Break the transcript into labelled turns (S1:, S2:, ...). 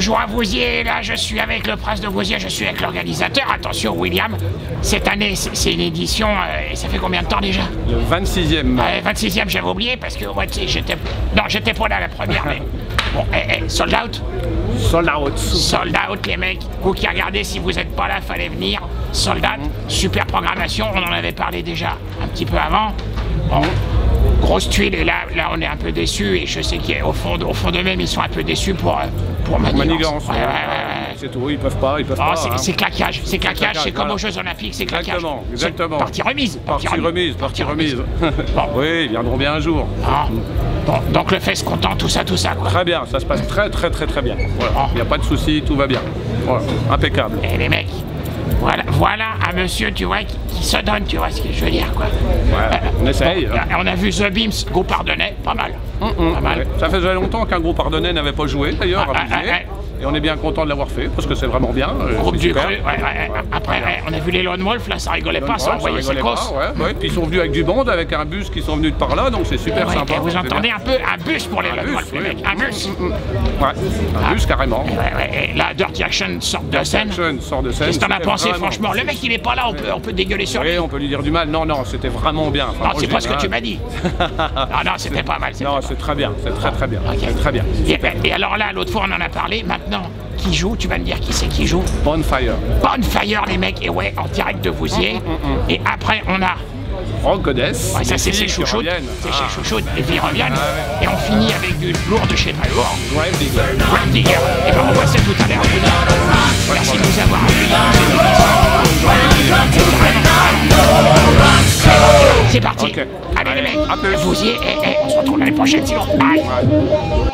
S1: toujours à Vouziers, là je suis avec le Prince de Vouziers, je suis avec l'organisateur. Attention William, cette année c'est une édition, et ça fait combien de temps déjà?
S2: Le 26e.
S1: 26e, j'avais oublié parce que moi tu sais, j'étais pas là la première, mais bon, sold out?
S2: Sold out.
S1: Sold out les mecs, vous qui regardez, si vous n'êtes pas là, fallait venir. Sold out, super programmation, on en avait parlé déjà un petit peu avant. Bon. Grosse tuile, et là on est un peu déçus, et je sais qu'au fond d'eux-mêmes ils sont un peu déçus pour Manigance.
S2: Ouais. C'est tout, ils peuvent pas.
S1: C'est claquage, c'est comme aux Jeux Olympiques, c'est claquage.
S2: Exactement.
S1: Partie remise.
S2: Partie remise. Bon. Oui, ils viendront bien un jour.
S1: Bon, donc le fest content, tout ça quoi.
S2: Très bien, ça se passe très bien. Voilà. Il n'y a pas de souci, tout va bien. Voilà. Impeccable.
S1: Et les mecs, voilà un monsieur, tu vois, qui se donne, tu vois ce que je veux dire, quoi.
S2: Ouais, on essaye.
S1: On a vu The Beams, groupe ardennais, pas mal. Pas mal.
S2: Ouais. Ça faisait longtemps qu'un groupe ardennais n'avait pas joué, d'ailleurs, à Vouziers. Et on est bien content de l'avoir fait, parce que c'est vraiment bien.
S1: Groupe du cru, Après, on a vu les Lone Wolf, là, ça rigolait pas, ça envoyait ses cosses.
S2: Puis ils sont venus avec du monde, avec un bus qui sont venus de par là, donc c'est super sympa.
S1: Vous entendez un peu un bus pour les Lone Wolf, les mecs. Un bus.
S2: Ouais, un bus carrément.
S1: Et là, Dirty Action sort de scène. Qu'est-ce que t'en as pensé, franchement? Le mec, il est pas là, on peut dégueuler sur lui.
S2: Oui, on peut lui dire du mal. Non, c'était vraiment bien.
S1: Non, c'est pas ce que tu m'as dit. Non, c'était pas mal.
S2: Non, c'est très bien, c'est très bien. C'est très bien.
S1: Et alors là, l'autre fois, on en a parlé, maintenant. Qui joue, tu vas me dire qui c'est qui joue?
S2: Bonfire,
S1: les mecs, et ouais, en direct de Vouziers. Et après, on a
S2: Rogodess.
S1: Ouais, ça c'est ses chouchoutes, et puis ils reviennent. Et on finit avec du lourd de chez très lourd.
S2: Grave
S1: Digger. Et ben on voit ça tout à l'heure. Merci de nous avoir appuyés. C'est parti. Allez les mecs, Vouziers, on se retrouve l'année prochaine sinon. Bye.